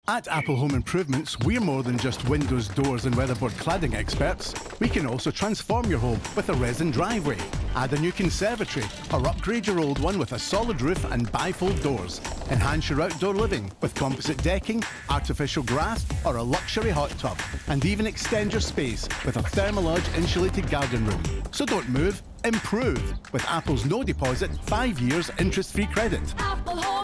At Apple Home Improvements, we're more than just windows, doors and weatherboard cladding experts. We can also transform your home with a resin driveway, add a new conservatory, or upgrade your old one with a solid roof and bifold doors. Enhance your outdoor living with composite decking, artificial grass, or a luxury hot tub. And even extend your space with a Thermalodge insulated garden room. So don't move, improve with Apple's no deposit, 5 years interest-free credit. Apple Home.